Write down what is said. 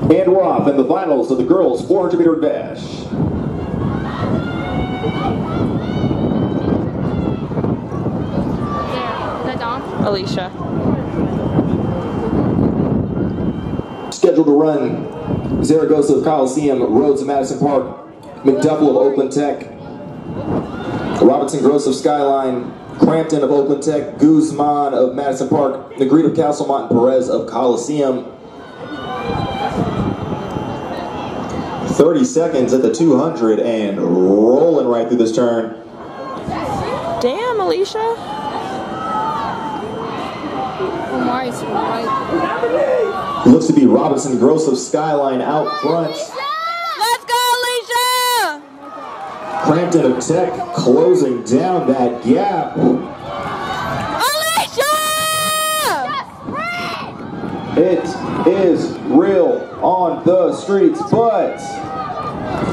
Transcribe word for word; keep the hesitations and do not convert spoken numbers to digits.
And we're off in the finals of the girls four hundred meter dash. Is that Dom? Alycia. Scheduled to run Zaragoza of Coliseum, Rhodes of Madison Park, Mcduffle of Oakland Tech, Robinson Gross of Skyline, Crampton of Oakland Tech, Guzman of Madison Park, Negrete of Castlemont, and Perez of Coliseum. thirty seconds at the two hundred and rolling right through this turn. Damn, Alycia. Looks to be Robinson Gross of Skyline out front. Let's go, Alycia! Crampton of Tech closing down that gap. Alycia! It is real on the streets, but